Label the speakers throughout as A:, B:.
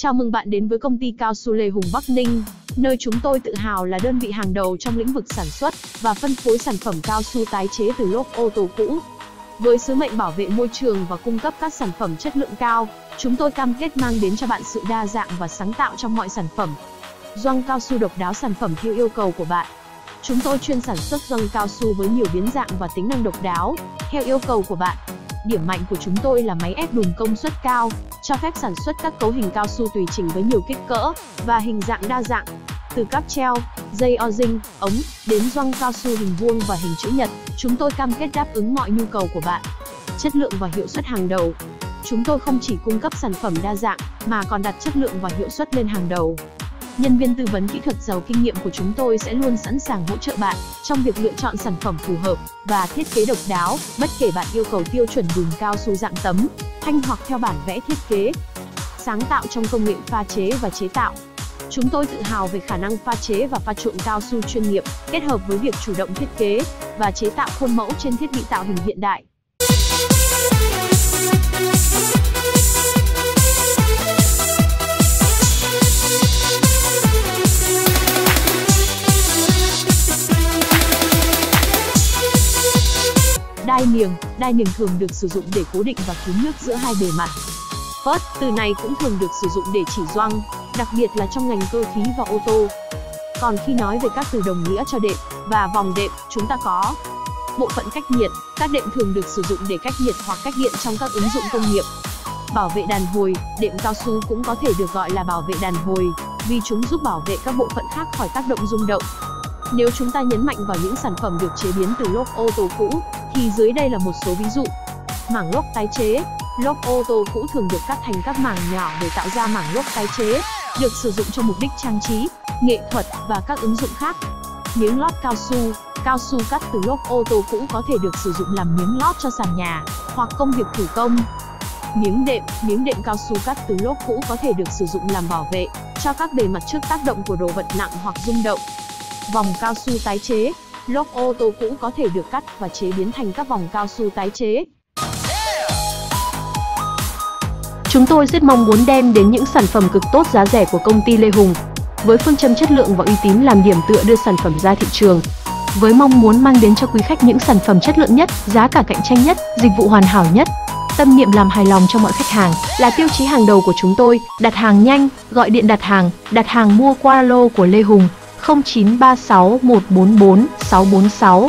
A: Chào mừng bạn đến với công ty cao su Lê Hùng Bắc Ninh, nơi chúng tôi tự hào là đơn vị hàng đầu trong lĩnh vực sản xuất và phân phối sản phẩm cao su tái chế từ lốp ô tô cũ. Với sứ mệnh bảo vệ môi trường và cung cấp các sản phẩm chất lượng cao, chúng tôi cam kết mang đến cho bạn sự đa dạng và sáng tạo trong mọi sản phẩm. Gioăng cao su độc đáo, sản phẩm theo yêu cầu của bạn. Chúng tôi chuyên sản xuất gioăng cao su với nhiều biến dạng và tính năng độc đáo, theo yêu cầu của bạn. Điểm mạnh của chúng tôi là máy ép đùn công suất cao, cho phép sản xuất các cấu hình cao su tùy chỉnh với nhiều kích cỡ và hình dạng đa dạng. Từ cáp treo, dây o-ring, ống, đến gioăng cao su hình vuông và hình chữ nhật, chúng tôi cam kết đáp ứng mọi nhu cầu của bạn. Chất lượng và hiệu suất hàng đầu. Chúng tôi không chỉ cung cấp sản phẩm đa dạng, mà còn đặt chất lượng và hiệu suất lên hàng đầu. Nhân viên tư vấn kỹ thuật giàu kinh nghiệm của chúng tôi sẽ luôn sẵn sàng hỗ trợ bạn trong việc lựa chọn sản phẩm phù hợp và thiết kế độc đáo, bất kể bạn yêu cầu tiêu chuẩn đùn cao su dạng tấm, thanh hoặc theo bản vẽ thiết kế. Sáng tạo trong công nghệ pha chế và chế tạo. Chúng tôi tự hào về khả năng pha chế và pha trộn cao su chuyên nghiệp, kết hợp với việc chủ động thiết kế và chế tạo khuôn mẫu trên thiết bị tạo hình hiện đại. Đai niềng thường được sử dụng để cố định và cứu nước giữa hai bề mặt. Vớt, từ này cũng thường được sử dụng để chỉ gioăng, đặc biệt là trong ngành cơ khí và ô tô. Còn khi nói về các từ đồng nghĩa cho đệm và vòng đệm, chúng ta có bộ phận cách nhiệt. Các đệm thường được sử dụng để cách nhiệt hoặc cách điện trong các ứng dụng công nghiệp. Bảo vệ đàn hồi, đệm cao su cũng có thể được gọi là bảo vệ đàn hồi, vì chúng giúp bảo vệ các bộ phận khác khỏi tác động rung động. Nếu chúng ta nhấn mạnh vào những sản phẩm được chế biến từ lốp ô tô cũ, thì dưới đây là một số ví dụ. Mảng lốp tái chế. Lốp ô tô cũ thường được cắt thành các mảng nhỏ để tạo ra mảng lốp tái chế, được sử dụng cho mục đích trang trí, nghệ thuật và các ứng dụng khác. Miếng lót cao su. Cao su cắt từ lốp ô tô cũ có thể được sử dụng làm miếng lót cho sàn nhà hoặc công việc thủ công. Miếng đệm cao su cắt từ lốp cũ có thể được sử dụng làm bảo vệ cho các bề mặt trước tác động của đồ vật nặng hoặc rung động. Vòng cao su tái chế. Lốp ô tô cũ có thể được cắt và chế biến thành các vòng cao su tái chế.
B: Chúng tôi rất mong muốn đem đến những sản phẩm cực tốt giá rẻ của công ty Lê Hùng, với phương châm chất lượng và uy tín làm điểm tựa đưa sản phẩm ra thị trường. Với mong muốn mang đến cho quý khách những sản phẩm chất lượng nhất, giá cả cạnh tranh nhất, dịch vụ hoàn hảo nhất. Tâm niệm làm hài lòng cho mọi khách hàng là tiêu chí hàng đầu của chúng tôi. Đặt hàng nhanh, gọi điện đặt hàng mua qua alo của Lê Hùng 0936 144 646.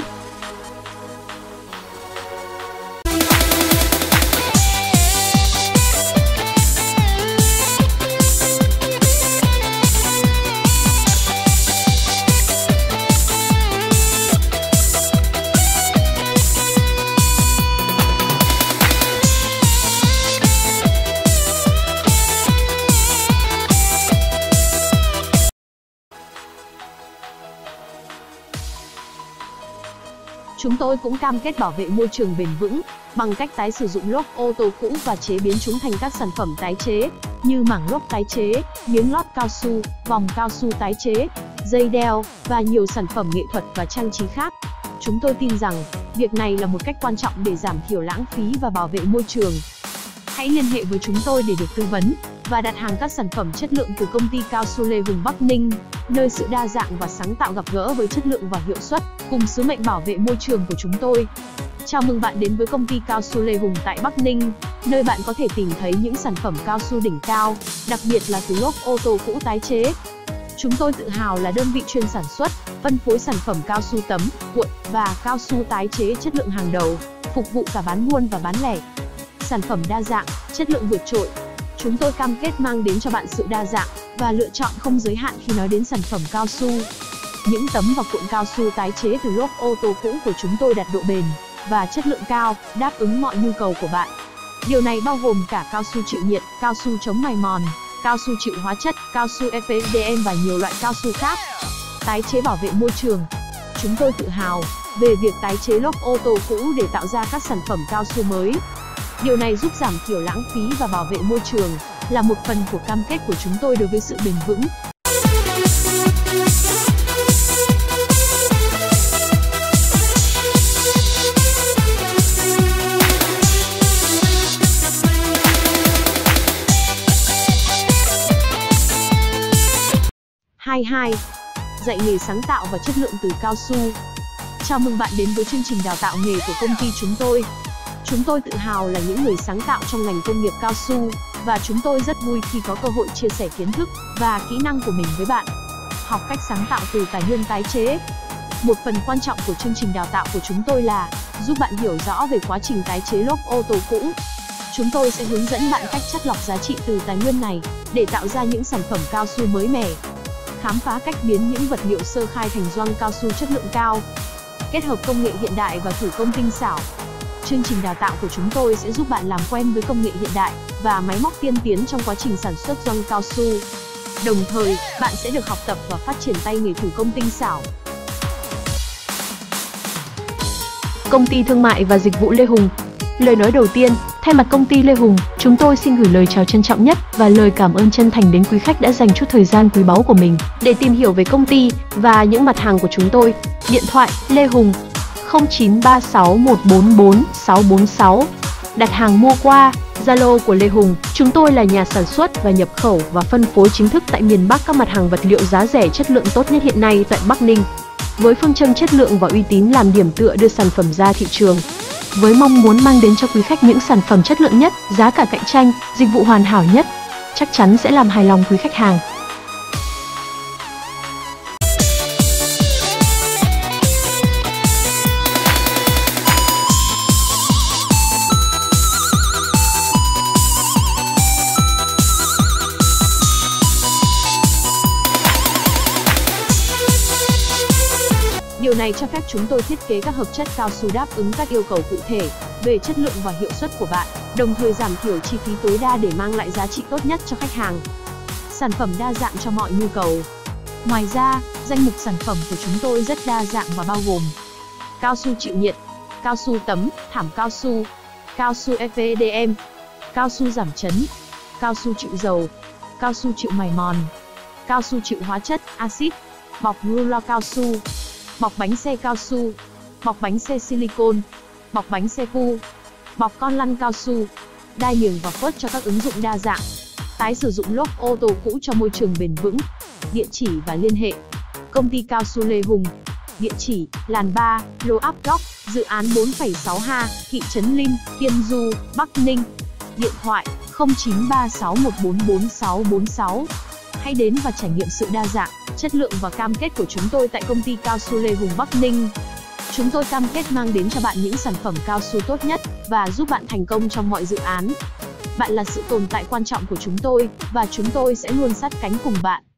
A: Chúng tôi cũng cam kết bảo vệ môi trường bền vững bằng cách tái sử dụng lốp ô tô cũ và chế biến chúng thành các sản phẩm tái chế như mảng lốp tái chế, miếng lót cao su, vòng cao su tái chế, dây đeo và nhiều sản phẩm nghệ thuật và trang trí khác. Chúng tôi tin rằng việc này là một cách quan trọng để giảm thiểu lãng phí và bảo vệ môi trường. Hãy liên hệ với chúng tôi để được tư vấn và đặt hàng các sản phẩm chất lượng từ công ty cao su Lê Hùng Bắc Ninh, nơi sự đa dạng và sáng tạo gặp gỡ với chất lượng và hiệu suất, cùng sứ mệnh bảo vệ môi trường của chúng tôi. Chào mừng bạn đến với công ty cao su Lê Hùng tại Bắc Ninh, nơi bạn có thể tìm thấy những sản phẩm cao su đỉnh cao, đặc biệt là từ lốp ô tô cũ tái chế. Chúng tôi tự hào là đơn vị chuyên sản xuất, phân phối sản phẩm cao su tấm, cuộn và cao su tái chế chất lượng hàng đầu, phục vụ cả bán buôn và bán lẻ. Sản phẩm đa dạng, chất lượng vượt trội. Chúng tôi cam kết mang đến cho bạn sự đa dạng và lựa chọn không giới hạn khi nói đến sản phẩm cao su. Những tấm và cuộn cao su tái chế từ lốp ô tô cũ của chúng tôi đạt độ bền và chất lượng cao, đáp ứng mọi nhu cầu của bạn. Điều này bao gồm cả cao su chịu nhiệt, cao su chống mài mòn, cao su chịu hóa chất, cao su EPDM và nhiều loại cao su khác. Tái chế bảo vệ môi trường. Chúng tôi tự hào về việc tái chế lốp ô tô cũ để tạo ra các sản phẩm cao su mới. Điều này giúp giảm thiểu lãng phí và bảo vệ môi trường, là một phần của cam kết của chúng tôi đối với sự bền vững. 22. Dạy nghề sáng tạo và chất lượng từ cao su. Chào mừng bạn đến với chương trình đào tạo nghề của công ty chúng tôi. Chúng tôi tự hào là những người sáng tạo trong ngành công nghiệp cao su, và chúng tôi rất vui khi có cơ hội chia sẻ kiến thức và kỹ năng của mình với bạn. Học cách sáng tạo từ tài nguyên tái chế. Một phần quan trọng của chương trình đào tạo của chúng tôi là giúp bạn hiểu rõ về quá trình tái chế lốp ô tô cũ. Chúng tôi sẽ hướng dẫn bạn cách chắt lọc giá trị từ tài nguyên này để tạo ra những sản phẩm cao su mới mẻ. Khám phá cách biến những vật liệu sơ khai thành gioăng cao su chất lượng cao. Kết hợp công nghệ hiện đại và thủ công tinh xảo. Chương trình đào tạo của chúng tôi sẽ giúp bạn làm quen với công nghệ hiện đại và máy móc tiên tiến trong quá trình sản xuất gioăng cao su. Đồng thời, bạn sẽ được học tập và phát triển tay nghề thủ công tinh xảo.
B: Công ty thương mại và dịch vụ Lê Hùng. Lời nói đầu tiên, thay mặt công ty Lê Hùng, chúng tôi xin gửi lời chào trân trọng nhất và lời cảm ơn chân thành đến quý khách đã dành chút thời gian quý báu của mình để tìm hiểu về công ty và những mặt hàng của chúng tôi. Điện thoại Lê Hùng 0936144646. Đặt hàng mua qua Zalo của Lê Hùng. Chúng tôi là nhà sản xuất và nhập khẩu và phân phối chính thức tại miền Bắc các mặt hàng vật liệu giá rẻ chất lượng tốt nhất hiện nay tại Bắc Ninh. Với phương châm chất lượng và uy tín làm điểm tựa đưa sản phẩm ra thị trường. Với mong muốn mang đến cho quý khách những sản phẩm chất lượng nhất, giá cả cạnh tranh, dịch vụ hoàn hảo nhất, chắc chắn sẽ làm hài lòng quý khách hàng.
A: Điều này cho phép chúng tôi thiết kế các hợp chất cao su đáp ứng các yêu cầu cụ thể về chất lượng và hiệu suất của bạn, đồng thời giảm thiểu chi phí tối đa để mang lại giá trị tốt nhất cho khách hàng. Sản phẩm đa dạng cho mọi nhu cầu. Ngoài ra, danh mục sản phẩm của chúng tôi rất đa dạng và bao gồm cao su chịu nhiệt, cao su tấm, thảm cao su FEDM, cao su giảm chấn, cao su chịu dầu, cao su chịu mài mòn, cao su chịu hóa chất, axit, bọc rulo cao su, bọc bánh xe cao su, bọc bánh xe silicon, bọc bánh xe pu, bọc con lăn cao su, đai niềng và phớt cho các ứng dụng đa dạng. Tái sử dụng lốp ô tô cũ cho môi trường bền vững. Địa chỉ và liên hệ. Công ty cao su Lê Hùng. Địa chỉ: Làn 3, lô áp góc, dự án 4,6 ha, thị trấn Lim, Tiên Du, Bắc Ninh. Điện thoại: 0936144646. Hãy đến và trải nghiệm sự đa dạng, chất lượng và cam kết của chúng tôi tại công ty cao su Lê Hùng Bắc Ninh. Chúng tôi cam kết mang đến cho bạn những sản phẩm cao su tốt nhất và giúp bạn thành công trong mọi dự án. Bạn là sự tồn tại quan trọng của chúng tôi và chúng tôi sẽ luôn sát cánh cùng bạn.